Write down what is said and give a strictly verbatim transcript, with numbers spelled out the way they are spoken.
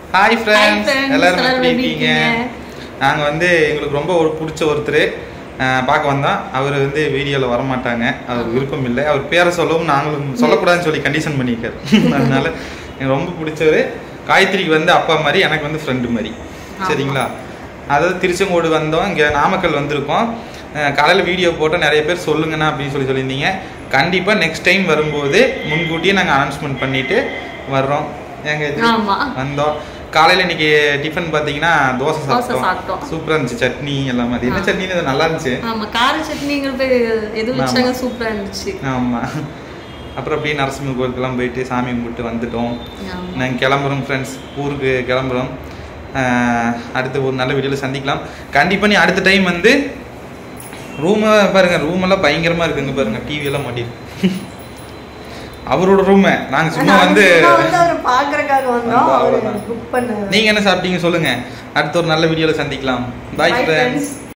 Hi friends, எல்லாரும் எப்படி இருக்கீங்க? நாங்கள் வந்து எங்களுக்கு ரொம்ப ஒரு பிடிச்ச ஒருத்தர் பார்க்க வந்தோம். அவர் வந்து வீடியோவில் வரமாட்டாங்க, அவர் விருப்பம் இல்லை. அவர் பேரை சொல்லவும் நாங்களும் சொல்லக்கூடாதுன்னு சொல்லி கண்டிஷன் பண்ணியிருக்காரு. அதனால எனக்கு ரொம்ப பிடிச்சவர். காயத்ரிக்கு வந்து அப்பா மாதிரி, எனக்கு வந்து ஃப்ரெண்டு மாதிரி. சரிங்களா? அதாவது திருச்செங்கோடு வந்தோம், இங்கே நாமக்கல் வந்திருக்கோம். காலையில் வீடியோ போட்டால் நிறைய பேர் சொல்லுங்கண்ணா அப்படின்னு சொல்லி சொல்லியிருந்தீங்க. கண்டிப்பாக நெக்ஸ்ட் டைம் வரும்போது முன்கூட்டியே நாங்கள் அனௌன்ஸ்மெண்ட் பண்ணிட்டு வர்றோம். எங்க வந்தோம். காலையில் இன்னைக்கு டிஃபன் பார்த்தீங்கன்னா தோசை சாப்பிட்டோம். சூப்பராக இருந்துச்சு. சட்னி எல்லாம் மாதிரி. என்ன சட்னி நல்லா இருந்துச்சு. கார சட்னிங்கிறது சூப்பராக இருந்துச்சு. ஆமாம். அப்புறம் அப்படியே நரசிம்ம கோயிலுக்கெல்லாம் போயிட்டு சாமி கும்பிட்டு வந்துட்டோம். நாங்கள் கிளம்புறோம் ஃப்ரெண்ட்ஸ், ஊருக்கு கிளம்புறோம். அடுத்து ஒரு நல்ல வீடியோவில் சந்திக்கலாம். கண்டிப்பாக நீ அடுத்த டைம் வந்து ரூமை பாருங்க, ரூம் எல்லாம் பயங்கரமா இருக்குங்க பாருங்க. டிவி எல்லாம் மாட்டிருக்கு. அவரோட ரூம். நாங்க சும்மா வந்து பாக்குறதுக்காக வந்தோம். நீங்க என்ன சாப்பிட்டீங்க சொல்லுங்க. அடுத்த ஒரு நல்ல வீடியோல சந்திக்கலாம். Bye friends.